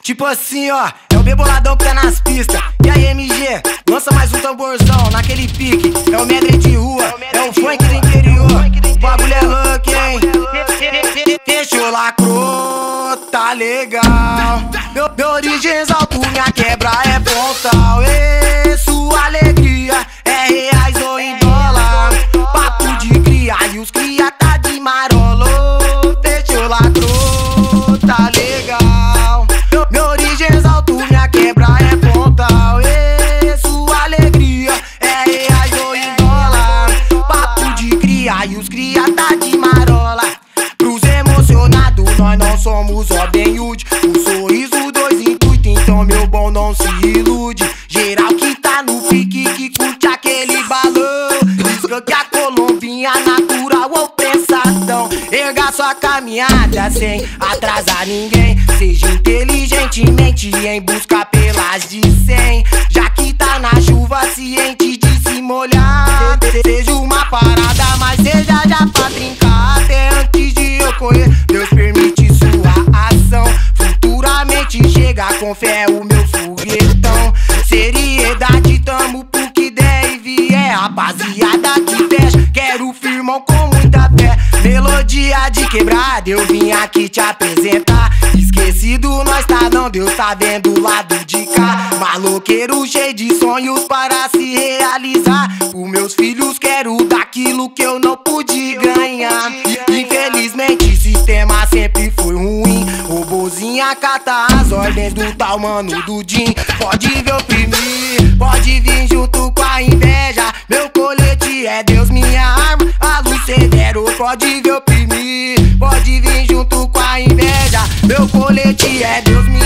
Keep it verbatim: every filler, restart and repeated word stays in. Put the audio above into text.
Tipo assim, ó, é o B-boladão que tá nas pistas. E aí, M G, lança mais um tamborzão naquele pique. É o medley de rua, é o funk do interior. O bagulho é louco, hein? Fechou, lacrou, tá legal. Meu, meu origens alto, minha quebra é frontal. E sua alegria é reais ou em dólar. Papo de cria e os cria tá de marolo. Fechou, lacrou, tá legal. Meu, meu origens alto, minha quebra é frontal. E sua alegria é reais ou em dólar. Papo de cria e os cria tá de marola. Pros emocionados, nós não somos Robin Hood. O sorriso dois intuito, então meu bom não se ilude. Geral que tá no pique, que curte aquele balão. Diz que a colombinha natural ou pensadão. Erga sua caminhada sem atrasar ninguém. Seja inteligentemente em busca pelas de cem. Já que tá na chuva, ciente de se molhar. Seja uma parada, mas seja já pra trincar. Até antes de eu correr, Deus permite sua ação. Futuramente chega com fé o meu foguetão. Seriedade, tamo pro que der e vier. Rapaziada que fecha, quero firmão com muita fé. Melodia de quebrada, eu vim aqui te apresentar. Esquecido nós tá não, Deus tá vendo o lado de cá. Maloqueiro cheio de sonhos para se realizar. Os meus filhos quero daquilo que eu não pude ganhar. Infelizmente o sistema sempre foi ruim. Robozinha cata as ordens do tal mano do Jim. Pode ver oprimir, pode vir junto com a inveja. Meu colete é Deus, minha arma, a luz severo. Pode ver oprimir, pode vir junto com a inveja. Meu colete é Deus, minha